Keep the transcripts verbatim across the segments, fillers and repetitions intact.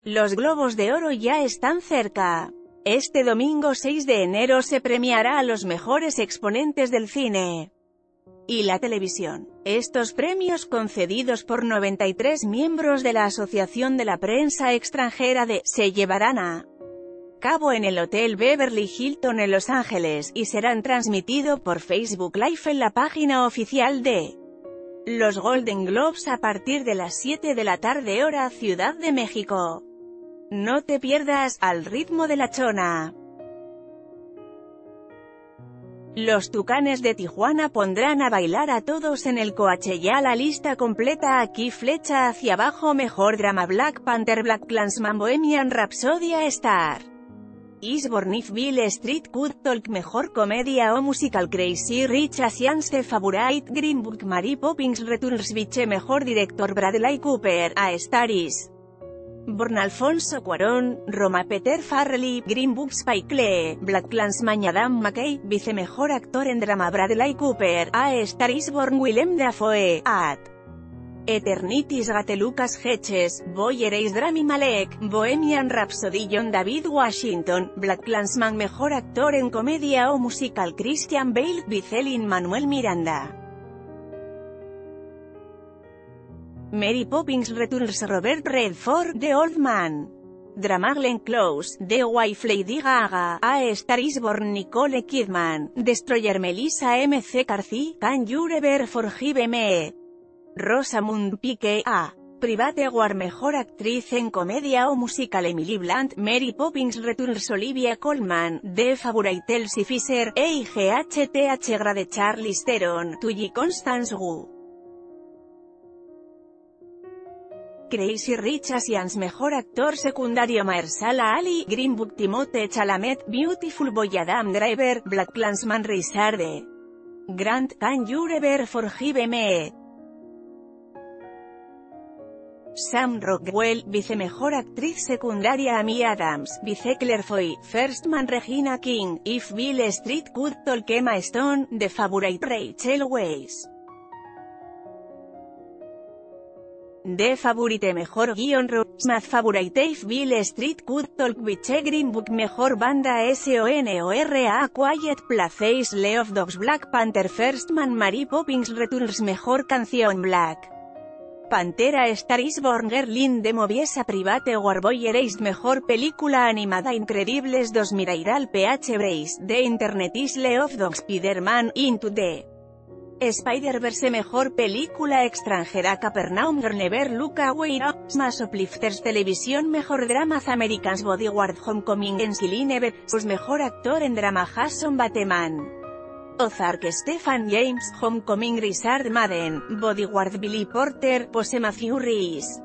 Los Globos de Oro ya están cerca. Este domingo seis de enero se premiará a los mejores exponentes del cine y la televisión. Estos premios, concedidos por noventa y tres miembros de la Asociación de la Prensa Extranjera de, se llevarán a cabo en el Hotel Beverly Hilton en Los Ángeles, y serán transmitidos por Facebook Live en la página oficial de los Golden Globes a partir de las siete de la tarde hora Ciudad de México. No te pierdas Al ritmo de la chona. Los Tucanes de Tijuana pondrán a bailar a todos en el Coachella. La lista completa aquí, flecha hacia abajo. Mejor drama: Black Panther, BlacKkKlansman, Bohemian Rhapsody, A Star is Born, If Beale Street Could Talk. Mejor comedia o musical: Crazy Rich Asians, The Favourite, Green Book, Mary Poppins Returns, Biche. Mejor director: Bradley Cooper, A Star is Born, Alfonso Cuarón, Roma, Peter Farrelly, Green Book, Spike Lee, BlacKkKlansman, Adam McKay. Vice mejor actor en drama: Bradley Cooper, A Star is Born, Willem Dafoe, At Eternity's Gate, Lucas Hedges, Boy Erased, Rami Malek, Bohemian Rhapsody, John David Washington, BlacKkKlansman. Mejor actor en comedia o musical: Christian Bale, Vice Lin-Manuel Miranda, Mary Poppins Returns, Robert Redford, The Old Man, drama: Glenn Close, The Wife, Lady Gaga, A Star is Born, Nicole Kidman, Destroyer, Melissa M C Carthy, Can You Ever Forgive Me, Rosamund Pike, A Private War. Mejor actriz en comedia o musical: Emily Blunt, Mary Poppins Returns, Olivia Colman, The Favourite, Elsie Fisher, E I G H T H Grade, Charlize Theron, Tully Constance Wu, Crazy Rich Asians. Mejor actor secundario: Mahershala Ali, Green Book, Timothée Chalamet, Beautiful Boy, Adam Driver, BlacKkKlansman, Richard Grant, Can You Ever Forgive Me, Sam Rockwell. Vice mejor actriz secundaria: Amy Adams, Vice Claire Foy, First Man, Regina King, If Beale Street Could Talk, Emma Stone, The Favourite, Rachel Weisz, The Favourite. Mejor guion: Rosemary Favourite, If Beale Street Could Talk, Biche. Green Book. Mejor banda: SONOR, A Quiet Place, Leo of Dogs, Black Panther, First Man, Mary Poppins Returns. Mejor canción: Black Panther, A Star is Born, Girl in the Movies, A Private War, Boy Erased. Mejor película animada: Incredibles dos, Mirairal P H Brace, The Internet is Leo of Dogs, Spider-Man, Into the Spider-Verse. Mejor película extranjera: Capernaum, Girl Never Look Away, Smash Uplifters. Televisión: Mejor drama: The Americans, Bodyguard, Homecoming, Ensign Everest. Mejor actor en drama: Jason Bateman, Ozark, Stephen James, Homecoming, Richard Madden, Bodyguard, Billy Porter, Pose, Matthew Rhys.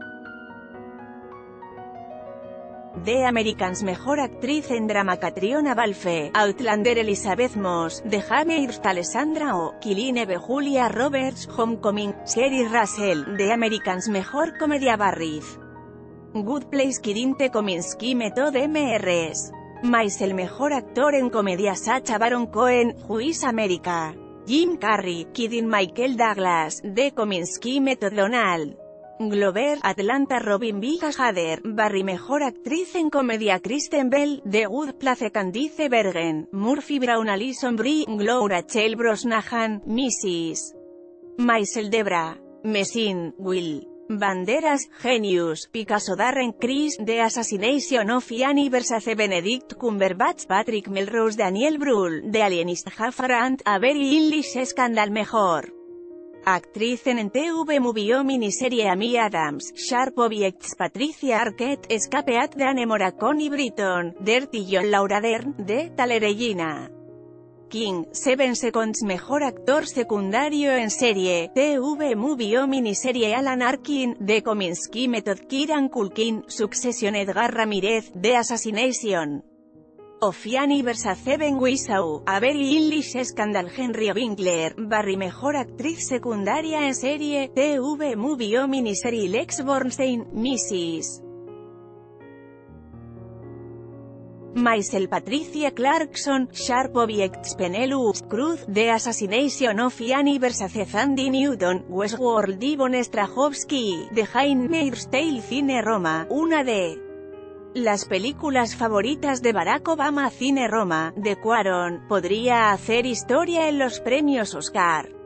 The Americans. Mejor actriz en drama: Catriona Balfe, Outlander, Elizabeth Moss, The Handmaid's Tale, Alessandra Oh, Killing Eve, Julia Roberts, Homecoming, Sherry Russell. The Americans. Mejor comedia: Barry's Good Place, Kirinte Kominsky, Method M Rs. Maisel. Mejor actor en comedia: Sacha Baron Cohen, Who is America, Jim Carrey, Kidding, Michael Douglas, The Kominsky Method. Donald Glover, Atlanta, Robin Big Hader, Barry. Mejor actriz en comedia: Kristen Bell, The Good Place, Candice Bergen, Murphy Brown, Alison Brie, Glow, Rachel Brosnahan, missus Maisel. Debra Messing, Will Banderas, Genius, Picasso, Darren Criss, The Assassination of Gianni Versace, Benedict Cumberbatch, Patrick Melrose, Daniel Brühl, The Alienist, Hugh Grant, A Very English Scandal. Mejor actriz en T V Movie o miniserie: Amy Adams, Sharp Objects, Patricia Arquette, Escape at Danemora, Connie Britton, Dirty John, Laura Dern, The Regina King, Seven Seconds. Mejor actor secundario en serie, T V Movie o miniserie: Alan Arkin, The Kominsky Method, Kieran Culkin, Succession, Edgar Ramírez, The Assassination of Gianni Versace, Ben Whishaw, A Very English Scandal, Henry Winkler. Barry. Mejor actriz secundaria en serie, T V Movie o miniserie: Lex Bornstein, missus Maisel. Patricia Clarkson, Sharp Objects, Penelope Cruz, The Assassination of Gianni Versace, Sandy Newton, Westworld, Yvonne Strahovski, The Handmaid's Tale. Cine Roma, una de Las películas favoritas de Barack Obama. Cine Roma, de Cuarón, podría hacer historia en los premios Oscar.